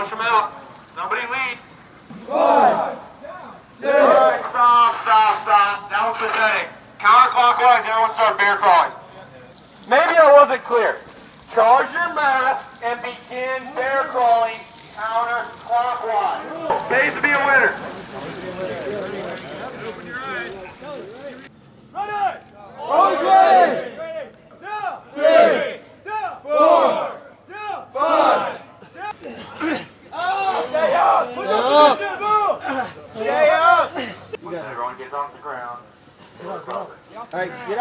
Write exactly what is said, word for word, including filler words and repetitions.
Push them out. Somebody lead. Five, six. All right, stop, stop, stop. That was pathetic. Counterclockwise, everyone start bear crawling. Maybe I wasn't clear. Charge your mask and begin bear crawling counterclockwise. Pays to be a winner. Open your eyes. Ready! Always ready! Ready! Two! Three! Two! Four! Two! Five! Oh! Stay up! Push up! Stay up! Everyone gets off the ground. All right, get